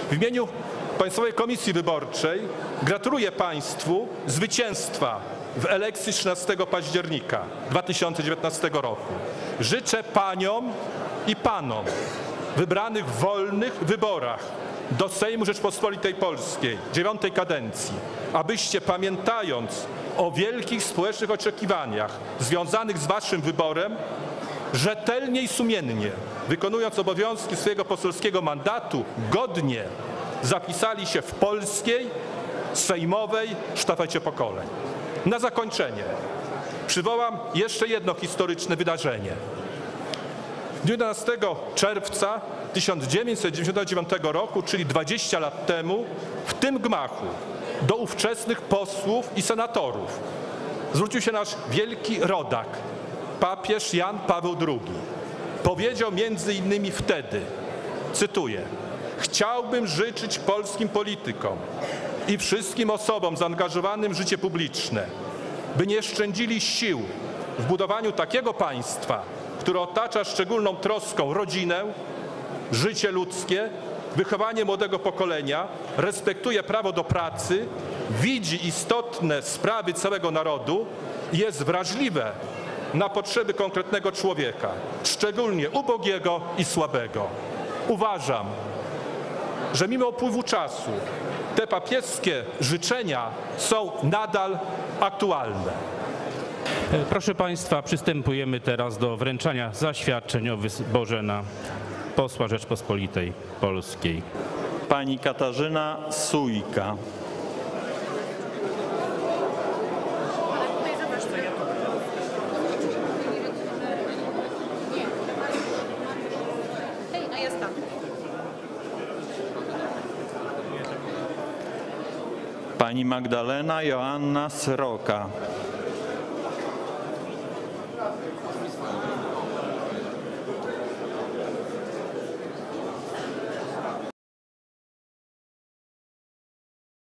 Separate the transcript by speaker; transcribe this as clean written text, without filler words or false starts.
Speaker 1: W imieniu Państwowej Komisji Wyborczej gratuluję Państwu zwycięstwa w elekcji 13 października 2019 roku. Życzę Paniom i Panom wybranych w wolnych wyborach do Sejmu Rzeczpospolitej Polskiej 9. kadencji, abyście, pamiętając o wielkich społecznych oczekiwaniach związanych z Waszym wyborem, rzetelnie i sumiennie, wykonując obowiązki swojego poselskiego mandatu, godnie zapisali się w polskiej, sejmowej sztafecie pokoleń. Na zakończenie przywołam jeszcze jedno historyczne wydarzenie. W dniu 11 czerwca 1999 roku, czyli 20 lat temu, w tym gmachu do ówczesnych posłów i senatorów zwrócił się nasz wielki rodak, papież Jan Paweł II. Powiedział między innymi wtedy, cytuję: chciałbym życzyć polskim politykom i wszystkim osobom zaangażowanym w życie publiczne, by nie szczędzili sił w budowaniu takiego państwa, które otacza szczególną troską rodzinę, życie ludzkie, wychowanie młodego pokolenia, respektuje prawo do pracy, widzi istotne sprawy całego narodu i jest wrażliwe na potrzeby konkretnego człowieka, szczególnie ubogiego i słabego. Uważam, że mimo upływu czasu te papieskie życzenia są nadal aktualne.
Speaker 2: Proszę Państwa, przystępujemy teraz do wręczania zaświadczeń o wyborze na posła Rzeczpospolitej Polskiej.
Speaker 3: Pani Katarzyna Sujka. Pani Magdalena Joanna Sroka.